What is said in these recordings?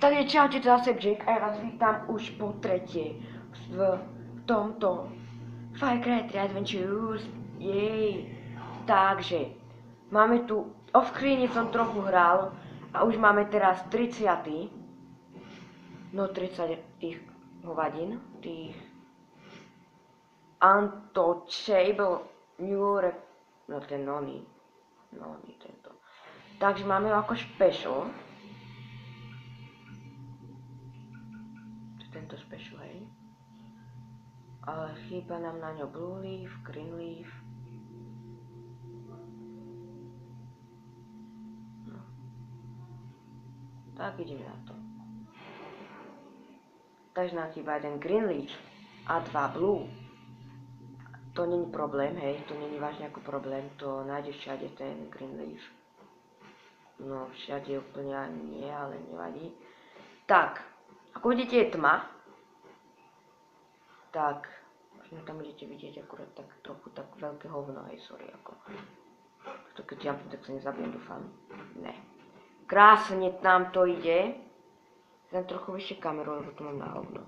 Takže čaute, to zase Jake a ja vás vítam už po tretie v tomto Far Cry 3 Adventures, jej. Takže, máme tu, off-screene som trochu hral a už máme teraz 30. No 30 tých hovadín, tých Untouchable New no ten nony tento. Takže máme ho ako special. Tento special, hej. Ale chýba nám na ňo blue leaf, green leaf. No. Tak ideme na to. Takže nám chýba jeden green leaf a 2 blue. To není problém, hej, to není vážne ako problém, to nájdeš všade ten green leaf. No všade úplne nie, ale nevadí. Tak, ako vidíte je tma. Tak, možno tam budete vidieť akurát tak trochu tak veľké hovno, hej, sorry, ako. To keď jumpnem, tak sa nezabijem, dúfam. Ne. Krásne nám to ide. Dám trochu vyššie kameru, lebo tu mám na hovno.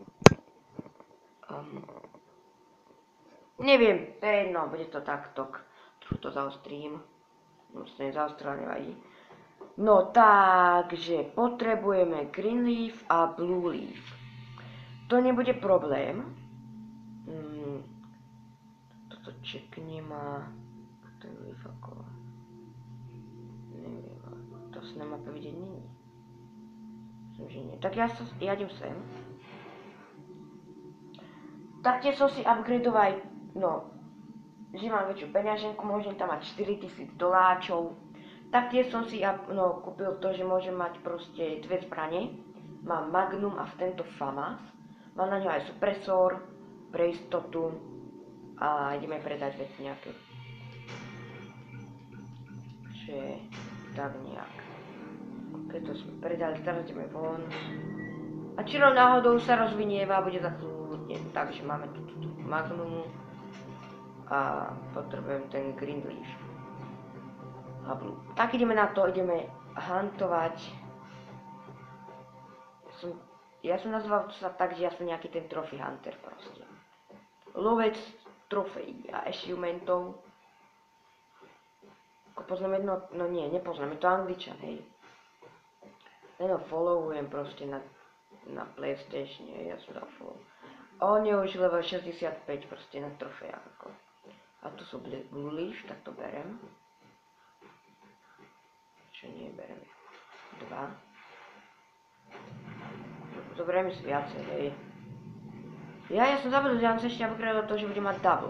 Neviem, to je jedno, bude to takto. Trochu to zaostrím. No, to nezaostrila, nevadí. No, takže potrebujeme green leaf a blue leaf. To nebude problém. Toto čeknem a ten leaf ako... Neviem, to sa na mape vidieť není. Myslím, že nie. Tak ja idem sem. Taktiež som si upgradeoval, no, že mám väčšiu peňaženku, môžem tam mať $4000. Taktiež som si kúpil to, že môžem mať proste dve zbrane. Mám Magnum a tento FAMAS. Mám na ňo aj supresor, pre istotu. A ideme predať veci nejaké. Že tak nejak. Keď to sme predali, teraz ideme von. A čilo náhodou sa rozvinieva a bude za chvíľu. Takže máme tu Magnum. A potrebujem ten green leaf. A blue. Tak ideme na to, ideme huntovať. Ja som nazval sa tak, že ja som nejaký ten trophy hunter proste. Lovec trofejí a achievementov. Ako poznám jedno, no nie, nepoznám, je to Angličan, hej. Len ho followujem proste na PlayStation, ja som dal follow. On je už level 65 proste na trofejách ako. A tu sú blue leaf, tak to berem. Čo nie, berem 2. Zoberiem si viacej, hej. Ja som zabudol, že mám sa ešte upgradeovať to, že budem mať double.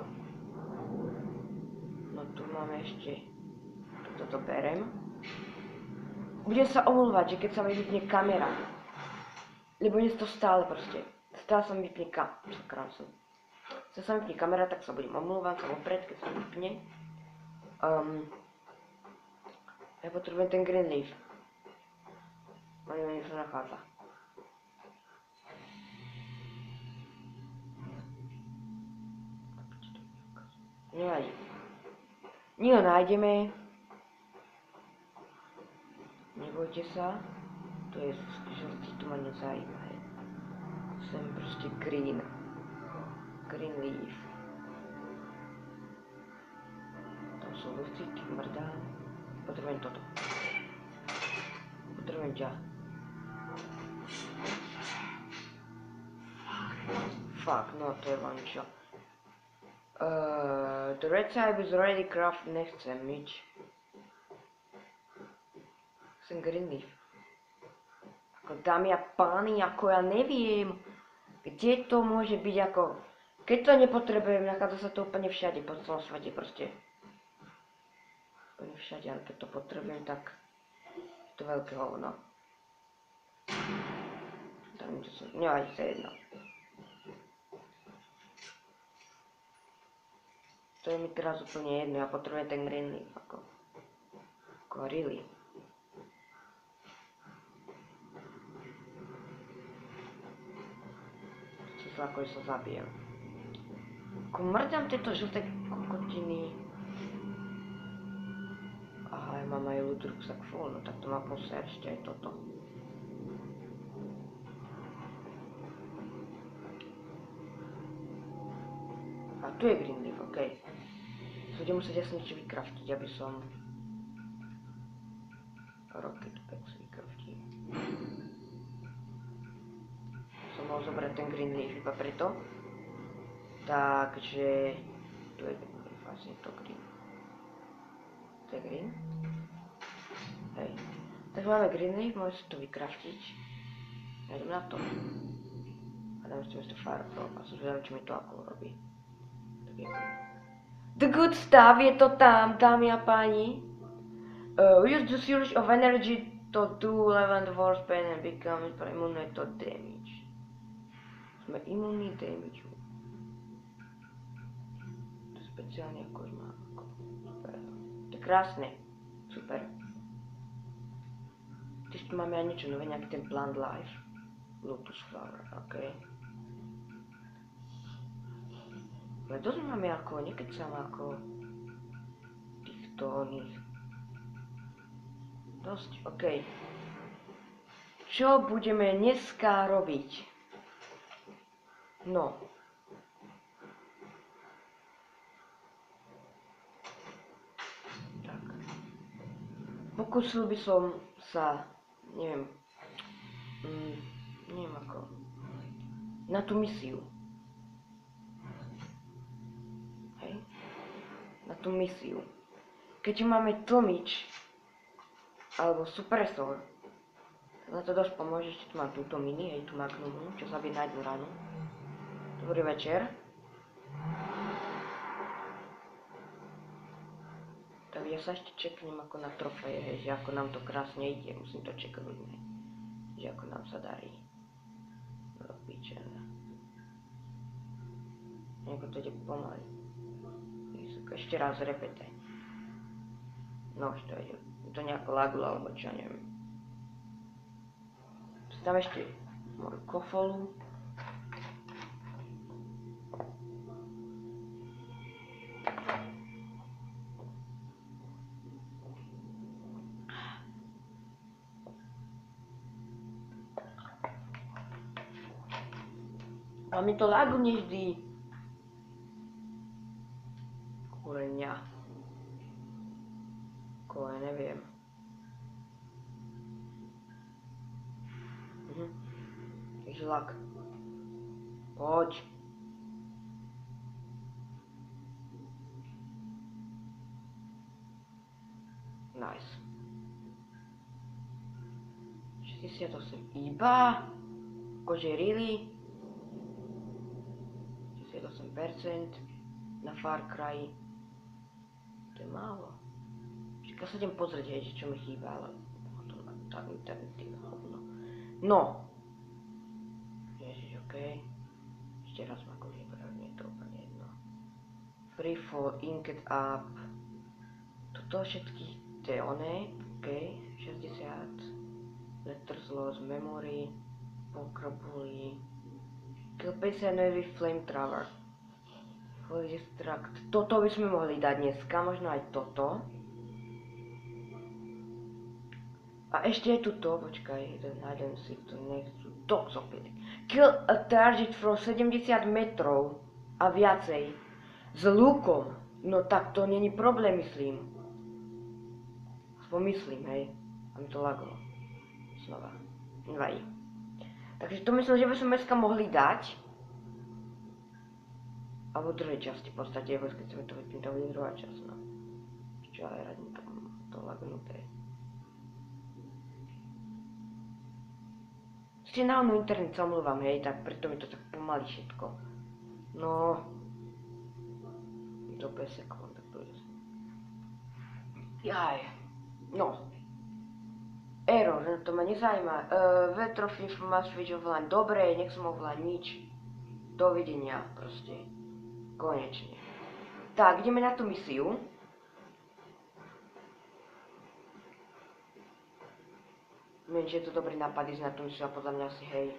No tu máme ešte... Toto berem. Budem sa omluvať, že keď sa mi vypne kamera. Lebo dnes to stále proste. Stále sa mi vypne kamera. Keď sa mi vypne kamera, tak sa budem omluvať, sa opred, keď sa mi vypne. Ja potrebujem ten green leaf. Oni sa nachádza. Nevadí. My ho nájdeme. Nebojte sa. To je žltý, to ma nezajíma. Sem proste green. Green leaf. Tam sú lustíky, mrdá. Potrebujem toto. Potrebujem ťa. Fuck, no to je vančo. The red side is already crafted, nechcem nič. Chcem green leaf. Ako dámy a páni, ako ja neviem, kde to môže byť ako... Keď to nepotrebujem, nachádza sa to úplne všade, po celom svete proste. Úplne všade, ale keď to potrebujem, tak je to veľké hovno. Nevadí sa jedno. To je mi teraz úplne jedno, ja potrebujem ten green leaf, ako really. Ako sa zabijem. Ako mrdám tieto žlté kokotiny. Aha, ja mám aj loot rucksack full, no tak to má posiať ešte aj toto. tu je green leaf, okej. Budem musieť jasne niečo vykraftiť, aby som... Rocket packs vykraftím. Som mohol zobrať ten green leaf iba preto. Takže... Tu je green leaf, asi to green. To je green. Hej. Tak máme green leaf, môžeme si to vykraftiť. Ja idem na to. A dáme si to fireball a som zvedavý, čo mi to ako robí. Tak je green. The good stuff, je to tam, dámy a páni. Use the surge of energy to do 11 war span and become immune to damage. Sme imunní damage. To je speciálne ako má. Super. To je krásne. Super. Tiež tu máme aj niečo nové, nejaký ten plant life. Lotus flower, okej. Ale dosť máme ako, nekecam ako týchto oných. Dosť, okej. Čo budeme dneska robiť? No. Tak. Pokúsil by som sa, neviem ako, na tú misiu. Hej? Na tú misiu. Keďže máme tlmič, alebo supresor, na to dosť pomôže, ešte tu mám túto mini, hej, tú magnumu, čo zabije na jednu ranu. Dobrý večer. Tak ja sa ešte čeknem ako na trofeje, hej, že ako nám to krásne ide, musím to čeknúť, hej, že ako nám sa darí. Pičené. Nejako to ide pomaly. Ešte raz repete. No už to ide. To nejako lagulo, alebo čo, neviem. Tam ešte moju kofolu. A mi to laguje vždy. Kurňa. Ja neviem. Takže lag. Poď. Nice. 68 iba. Akože really. 68% na Far Cry. To je málo. Však sa idem pozrieť, hej, čo mi chýba, ale to má tak internetívne hovno. No. Ježiš, okej. Ešte raz ma akože nie je to úplne jedno. Free fall, inked up. Toto všetky tie oné, okej. 60. Letters loss, memory. Poker bully. Kill patient with flamethrower. Full distract. Toto by sme mohli dať dneska, možno aj toto. A ešte je tu to, počkaj, jeden si to nechcú. Toxophilic. Kill a target from 70 metrov a viacej. S lukom. No tak to není problém, myslím. Aspoň myslím, hej. A mi to laglo. Znova. Nevadí. Takže to myslím, že by sme dneska mohli dať. Alebo v druhej časti v podstate, keď sa mi to vypne, to bude druhá časť, no. Čo ale radím to lagnuté. Ste na onu internet sa omluvám, hej, tak preto mi to tak pomaly všetko. No. Do 5 sekúnd, tak to je. Jaj. No. Error, to ma nezajíma. Vetrofin must switch offline. Dobre, nech som offline, nič. Dovidenia, proste. Konečne. Tak, ideme na tú misiu. Neviem, či je to dobrý nápad ísť na tú misiu a podľa mňa asi hej.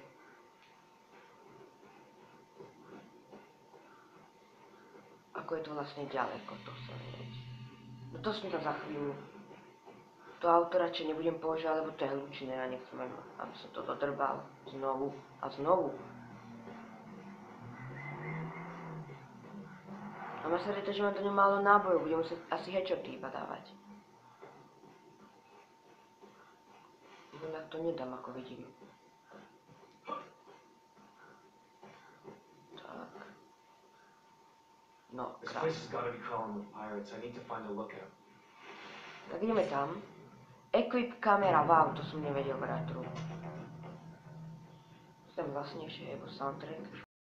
Ako je to vlastne ďaleko, to sa neviem. No to som to za chvíľu. To auto radšej nebudem používať, lebo to je hlučné a nechcem, aby som to dodrbal znovu a znovu. A má sa to, že mám to málo nábojov, budem musieť asi headshoty iba dávať. Inak to nedám, ako vidím. Tak. No, krásne. Tak ideme tam. Equip kamera, wow, to som nevedel brať tu. Tam vlastnejšie, alebo soundtrack.